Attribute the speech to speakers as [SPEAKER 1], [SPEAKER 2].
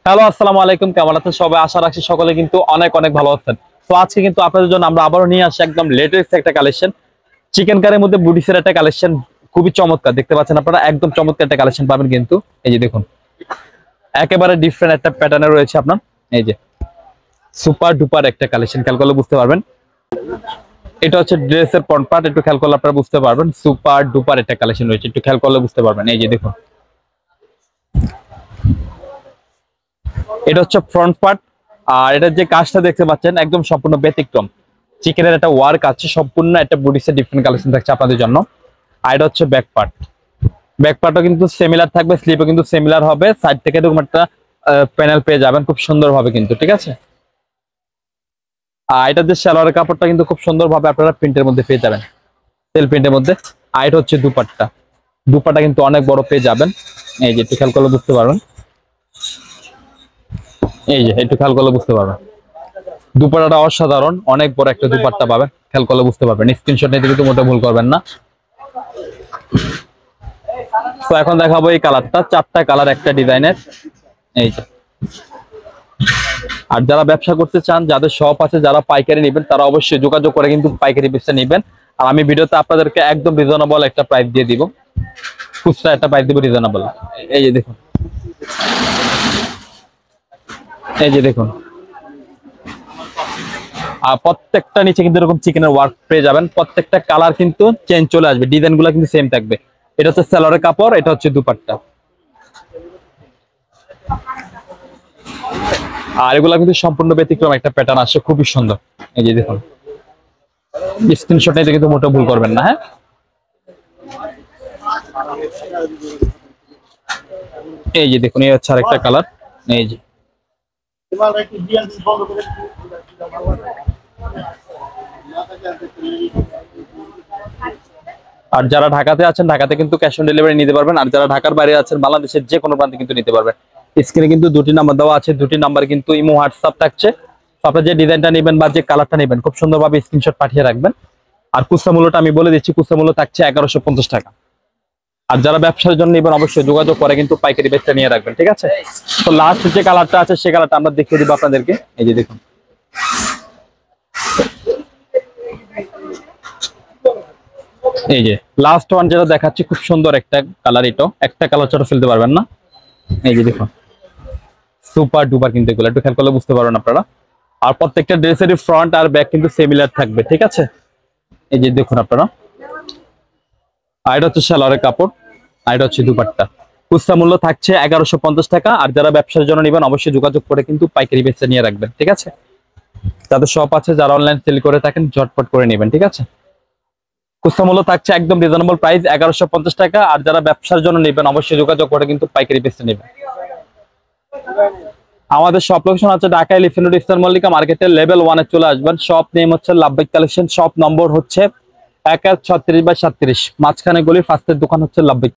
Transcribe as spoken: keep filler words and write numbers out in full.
[SPEAKER 1] Hello, আসসালামু আলাইকুম। কেমন আছেন সবাই? আশা রাখছি সকলে কিন্তু অনেক অনেক ভালো আছেন। তো আজকে কিন্তু আপনাদের জন্য আমরা আবারও নিয়ে আসি একদম লেটেস্ট একটা কালেকশন, চিকেন কারির মধ্যে বুটিসের একটা কালেকশন। খুবই চমৎকার, দেখতে পাচ্ছেন আপনারা, একদম চমৎকার একটা কালেকশন পাবেন কিন্তু। এই যে দেখুন, একেবারে ডিফারেন্ট একটা প্যাটার্নে রয়েছে আপনার। এই যে সুপার ডুপার একটা কালেকশন, খেয়াল করলে বুঝতে পারবেন। এটা হচ্ছে ড্রেসের ফ্রন্ট পার্ট, একটু খেয়াল করলে আপনারা বুঝতে পারবেন। সুপার ডুপার একটা কালেকশন রয়েছে, একটু খেয়াল করলে বুঝতে পারবেন। এই যে দেখুন, এটা হচ্ছে ফ্রন্ট পার্ট। আর এটার যে কাজটা দেখতে পাচ্ছেন একদম সম্পূর্ণ ব্যতিক্রম। চিকেনের একটা ওয়ার্ক আছে, সম্পূর্ণ একটা বডিসের ডিফারেন্ট কালেকশন থাকছে আপনাদের জন্য। আর এটা হচ্ছে ব্যাক পার্ট। ব্যাক পার্টও কিন্তু সিমিলার থাকবে, স্লিপও কিন্তু সিমিলার হবে। সাইড থেকে এরকম একটা প্যানেল পেয়ে যাবেন খুব সুন্দরভাবে কিন্তু, ঠিক আছে। আর এটার যে সালোয়ারের কাপড়টা কিন্তু খুব সুন্দরভাবে আপনারা প্রিন্টের মধ্যে পেয়ে যাবেন, সেল প্রিন্টের মধ্যে। আর এটা হচ্ছে দুপাট্টা। দুপাট্টা কিন্তু অনেক বড় পেয়ে যাবেন। এই যে একটু খেয়াল করলে বুঝতে পারবেন। এই যে একটু খেয়াল করলে বুঝতে পারবেন, দুপাট্টাটা অসাধারণ, অনেক বড় একটা দুপাট্টা পাবেন, খেয়াল করলে বুঝতে পারবেন। স্ক্রিনশট নিতে কিন্তু মোটেও ভুল করবেন না। তো এখন দেখাবো এই কালারটা, চারটা কালার একটা ডিজাইনের। এই যে, আর যারা ব্যবসা করতে চান, যাদের শপ আছে, যারা পাইকারি নেবেন, তারা অবশ্যই যোগাযোগ করে কিন্তু পাইকারি পিসটা নেবেন। আর আমি ভিডিওতে আপনাদেরকে একদম রিজনেবল একটা প্রাইস দিয়ে দিব, খুচরা একটা প্রাইস দিব রিজনেবল। এই যে দেখুন, এই যে দেখুন, আর প্রত্যেকটা নিচে কিন্তু এরকম চিকেনের ওয়ার্ক পেয়ে যাবেন। প্রত্যেকটা কালার কিন্তু চেঞ্জ চলে আসবে, ডিজাইন গুলো কিন্তু সেম থাকবে। এটা হচ্ছে সালোয়ারের কাপড়, এটা হচ্ছে দুপাট্টা। আর এগুলা কিন্তু সম্পূর্ণ ব্যতিক্রম একটা প্যাটার্ন আসছে, খুবই সুন্দর। এই যে দেখুন, স্ক্রিনশট নিতে কিন্তু মোটেও ভুল করবেন না। হ্যাঁ, এই যে দেখুন, এই হচ্ছে আরেকটা কালার। এই যে, আর যারা ঢাকাতে আছেন, ঢাকাতে কিন্তু ক্যাশ অন ডেলিভারি নিতে পারবেন। আর যারা ঢাকার বাইরে আছেন, বাংলাদেশের যে কোনো প্রান্তে কিন্তু নিতে পারবেন। স্ক্রিনে কিন্তু দুটি নাম্বার দেওয়া আছে, দুটি নাম্বার কিন্তু ইমো হোয়াটসঅ্যাপ থাকছে। আপনারা যে ডিজাইনটা নেবেন বা যে কালারটা নেবেন, খুব সুন্দরভাবে স্ক্রিনশট পাঠিয়ে রাখবেন। আর খুচরা মূল্যটা আমি বলে দিচ্ছি, খুচরা মূল্য থাকছে এগারোশো পঞ্চাশ টাকা। আর যারা ব্যবসার জন্য নেবেন, অবশ্যই যোগাযোগ করে কিন্তু পাইকারি বেচটা নিয়ে রাখবেন, ঠিক আছে। তো লাস্ট যে কালারটা আছে, সেই কালারটা আমরা দেখিয়ে দিব আপনাদেরকে। এই যে দেখুন, এই যে লাস্ট ওয়ান যেটা দেখাচ্ছি, খুব সুন্দর একটা কালার। এটাও একটা কালার ছাড়া ফেলতে পারবেন না। এই যে দেখুন, সুপার ডুপার কিন্তু এগুলো, একটু খেয়াল করলে বুঝতে পারবেন আপনারা। আর প্রত্যেকটা ড্রেসেরই ফ্রন্ট আর ব্যাক কিন্তু সিমিলার থাকবে, ঠিক আছে। এই যে দেখুন আপনারা, আর এটা হচ্ছে সালোয়ারের কাপড়, আর এটা হচ্ছে দুপাট্টা। খুচরা মূল্য থাকছে এগারোশো পঞ্চাশ টাকা। আর যারা ব্যবসার জন্য নেবেন, অবশ্যই যোগাযোগ করে কিন্তু পাইকারি বেচে নিয়ে রাখবেন, ঠিক আছে। যাদের শপ আছে, যারা অনলাইন সেল করে থাকেন, ঝটপট করে নেবেন, ঠিক আছে। খুচরা মূল্য থাকছে একদম রিজনেবল প্রাইস এগারোশো পঞ্চাশ টাকা। আর যারা ব্যবসার জন্য নেবেন, অবশ্যই যোগাযোগ করে কিন্তু পাইকারি বেচে নেবেন। আমাদের শপ লোকেশন আছে Dhaka elephant road, eastern Mallika মার্কেটের লেভেল ওয়ানে চলে আসবেন। শপ নেম হচ্ছে লাভবাইক কালেকশন, শপ নম্বর হচ্ছে এক এক ছত্রিশ বাই সাতত্রিশ, মাঝখানে গলির ফার্স্টের দোকান হচ্ছে লাভবাইক।